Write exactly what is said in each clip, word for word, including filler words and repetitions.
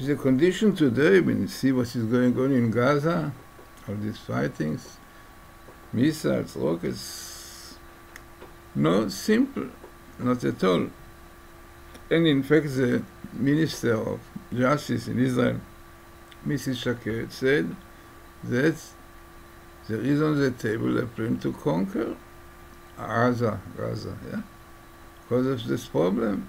It's a condition today when you see what is going on in Gaza, all these fightings, missiles, rockets. No, simple, not at all. And in fact, the Minister of Justice in Israel, Missus Shaked, said that there is on the table a plan to conquer Gaza, Gaza, yeah, because of this problem.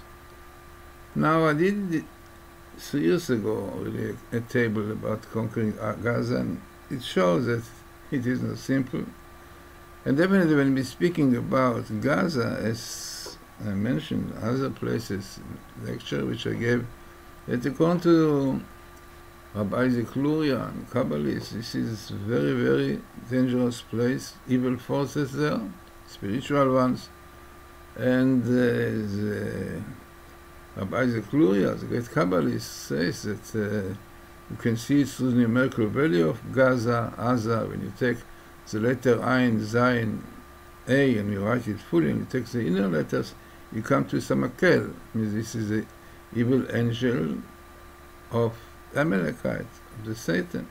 Now, I did three years ago really a table about conquering Gaza, and it shows that it is not simple. And definitely when we're speaking about Gaza, as I mentioned other places, lecture which I gave, that according to Rabbi Isaac Luria and Kabbalists, this is a very, very dangerous place, evil forces there, spiritual ones, and uh, the Rabbi Isaac Luria, the great Kabbalist, says that uh, you can see it through the numerical value of Gaza, Aza, when you take the letter Ayin, Zayin, A, and you write it fully, and you take the inner letters, you come to Samakel. Means this is the evil angel of Amalekite, of the Satan.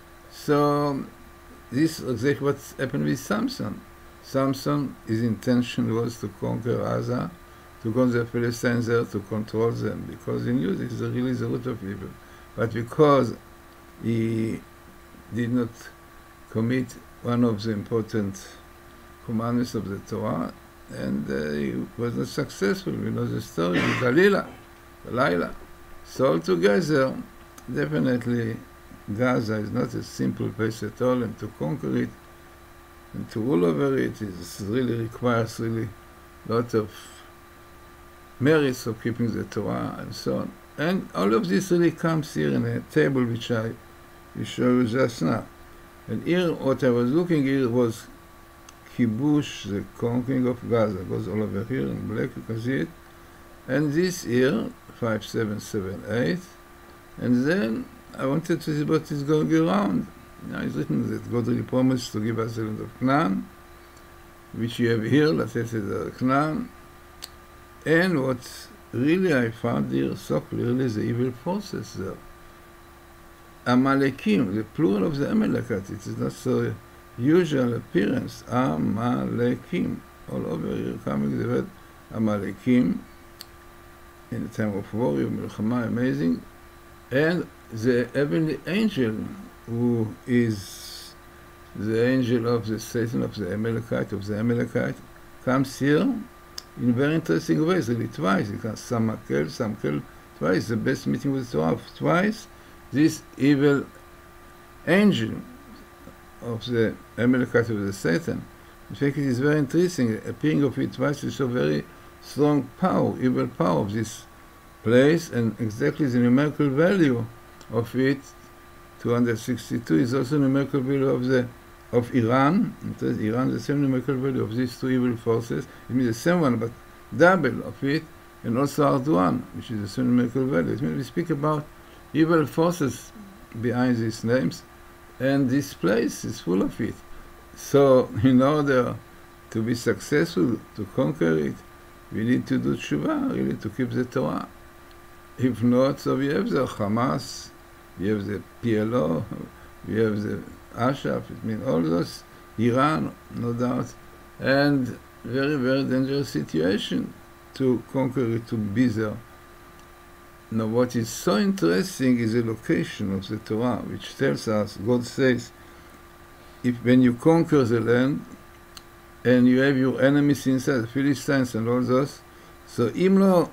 So this is exactly what happened with Samson. Samson, his intention was to conquer Gaza, to go to the Philistines there, to control them, because he knew this is really the root of evil. But because he did not commit one of the important commandments of the Torah, and uh, he was not successful. We know the story with Delilah, Delilah. So altogether, definitely Gaza is not a simple place at all, and to conquer it and to rule over it is really requires really a lot of merits of keeping the Torah and so on. And all of this really comes here in a table which I will show you just now. And here, what I was looking here was Kibush, the conquering of Gaza. It goes all over here in black, you can see it. And this here, five seven seven eight. And then I wanted to see what is going around. Now it's written that God really promised to give us the land of Canaan, which you have here, Latesed Canaan. And what really I found here so clearly the evil forces there. Amalekim, the plural of the Amalekite, it is not so usual appearance. Amalekim, all over here coming the word Amalekim, in the time of war, Milchama, amazing. And the heavenly angel, who is the angel of the Satan, of the Amalekite, of the Amalekite, comes here in very interesting ways, really twice. You can Samakel, Samakel, twice, the best meeting with Torah, twice. This evil angel of the Amalekite, of the Satan, in fact, it is very interesting, appearing of it twice to show very strong power, evil power of this place, and exactly the numerical value of it, two hundred sixty-two, is also numerical value of the of Iran. It says Iran, the same numerical value of these two evil forces. It means the same one, but double of it, and also Arduan, which is the same numerical value. It means we speak about evil forces behind these names, and this place is full of it. So, in order to be successful, to conquer it, we need to do tshuva, really, to keep the Torah. If not, so we have the Hamas, we have the P L O, we have the Ashraf, it means all those, Iran, no doubt, and very, very dangerous situation to conquer it, to be there. Now, what is so interesting is the location of the Torah, which tells us, God says, if when you conquer the land, and you have your enemies inside, the Philistines and all those, so imlo,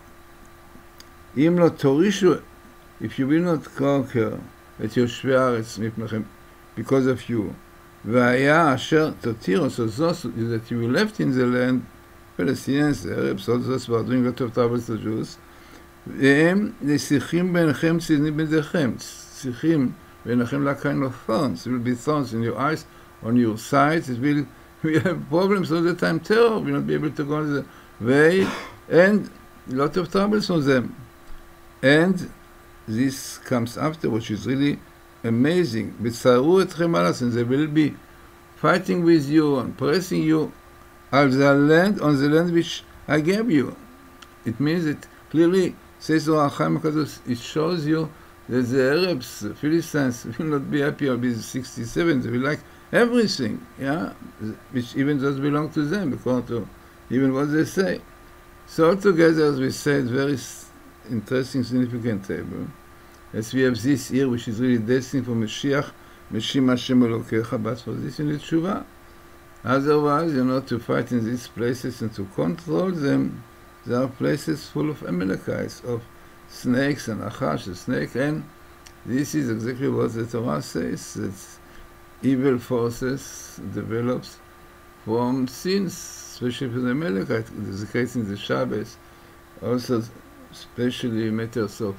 imlo torishu, if you will not conquer את יושבי הארץ מפניכם, because of you, והיה אשר תותירו, so those that you left in the land, Palestinians, Arabs, all those who are doing a lot of trouble to Jews, והם נסיכים ביניכם ציזנים בידיכם, שיחים ביניכם like kind of thorns, it will be thorns in your eyes, on your sides, it will, we have problems all the time, terror, we will not be able to go the way, and a lot of troubles on them. And this comes after, which is really amazing. בצערו אתכם על and they will be fighting with you and pressing you on the land, on the land which I gave you. It means that clearly, says the Chaim HaKadosh, it shows you that the Arabs, the Philistines, will not be happy or be sixty-seven. They will like everything, yeah, which even does belong to them, according to even what they say. So altogether, as we said, very interesting, significant table. As we have this here, which is really destined for Mashiach, Meshim Hashem Elokecha, but for this you need Tshuva. Otherwise, you know, to fight in these places and to control them, there are places full of Amalekites, of snakes and Achash, the snake, and this is exactly what the Torah says, that evil forces develops from sins, especially for the Amalekite. It is the case in the Shabbos, also especially matters of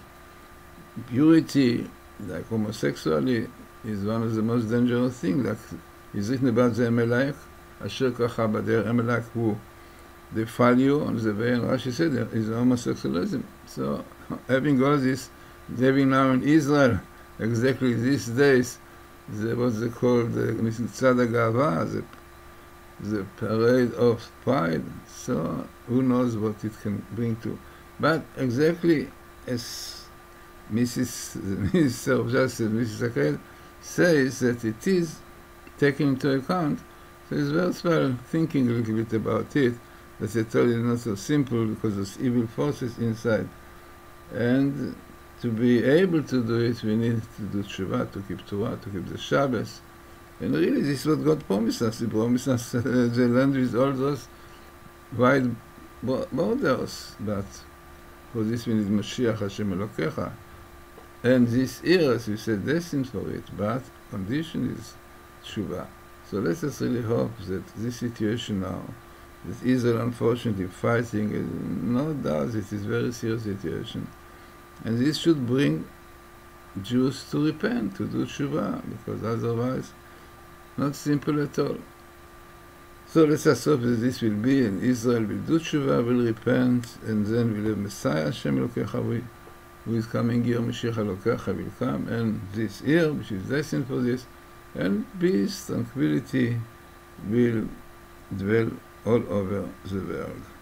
purity, like homosexuality, is one of the most dangerous things. Like is written about the Amalek, Asher Kacha Bader, Amalek who defile you on the way, and Rashi said there is homosexualism. So having all this, living now in Israel, exactly these days, the, what they call the Mitzvah Gava, the, the parade of pride. So who knows what it can bring to. But exactly as Missus Minister of Justice, Missus Akel, says that it is taken into account, so it's worthwhile thinking a little bit about it, that they told you not so simple because there's evil forces inside. And to be able to do it, we need to do Tshuva, to keep Torah, to keep the Shabbos. And really, this is what God promised us. He promised us uh, the land with all those wide borders. But for this we need Mashiach Hashem Elokecha. And this year, as we said, destined for it, but condition is Tshuva. So let us really hope that this situation now, that Israel unfortunately fighting, no doubt it is a very serious situation. And this should bring Jews to repent, to do Tshuva, because otherwise, not simple at all. So let us hope that this will be, and Israel will do Tshuva, will repent, and then we'll have Messiah, Hashem Elokecha, who is coming here, Mashiach Elokecha will come, and this year, which is destined for this, and peace, tranquility will dwell all over the world.